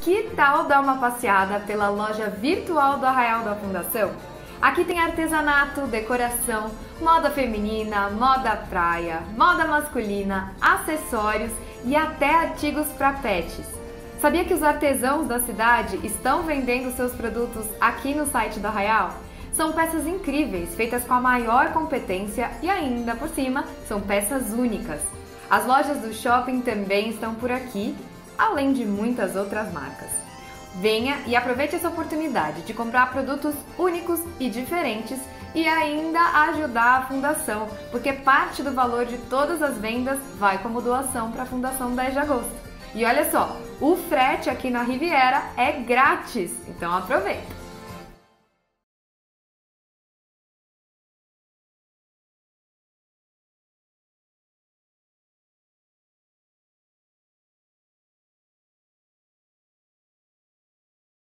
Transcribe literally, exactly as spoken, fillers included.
Que tal dar uma passeada pela loja virtual do Arraial da Fundação? Aqui tem artesanato, decoração, moda feminina, moda praia, moda masculina, acessórios e até artigos para pets. Sabia que os artesãos da cidade estão vendendo seus produtos aqui no site do Arraial? São peças incríveis, feitas com a maior competência e ainda por cima, são peças únicas. As lojas do shopping também estão por aqui, além de muitas outras marcas. Venha e aproveite essa oportunidade de comprar produtos únicos e diferentes e ainda ajudar a Fundação, porque parte do valor de todas as vendas vai como doação para a Fundação dez de agosto. E olha só, o frete aqui na Riviera é grátis, então aproveita!